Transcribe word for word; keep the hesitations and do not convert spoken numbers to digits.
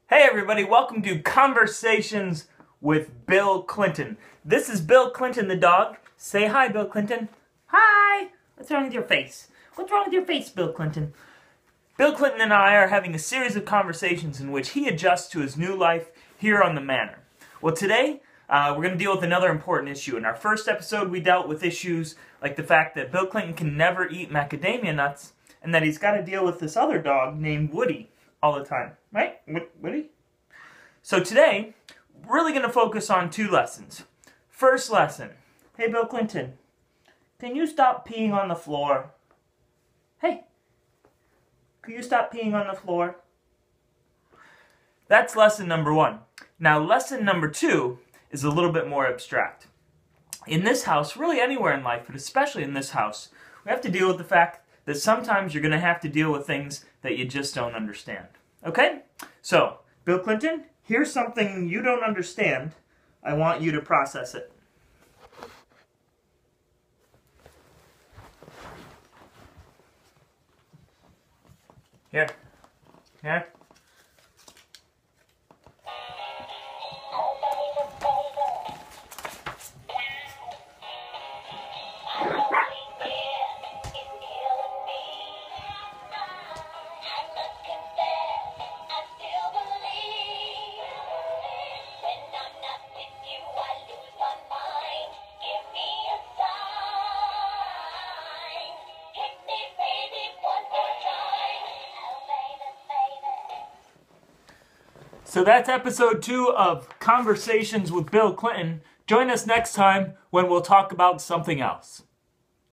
Hey everybody, welcome to Conversations with Bill Clinton. This is Bill Clinton the dog. Say hi, Bill Clinton. Hi! What's wrong with your face? What's wrong with your face, Bill Clinton? Bill Clinton and I are having a series of conversations in which he adjusts to his new life here on the manor. Well, today, uh, we're going to deal with another important issue. In our first episode, we dealt with issues like the fact that Bill Clinton can never eat macadamia nuts and that he's got to deal with this other dog named Woody all the time. Right? Woody? So today, we're really going to focus on two lessons. First lesson. Hey, Bill Clinton, can you stop peeing on the floor? Hey, can you stop peeing on the floor? That's lesson number one. Now, lesson number two is a little bit more abstract. In this house, really anywhere in life, but especially in this house, we have to deal with the fact that sometimes you're going to have to deal with things that you just don't understand. Okay? So, Bill Clinton, here's something you don't understand. I want you to process it. Here. Here. So that's episode two of Conversations with Bill Clinton. Join us next time when we'll talk about something else.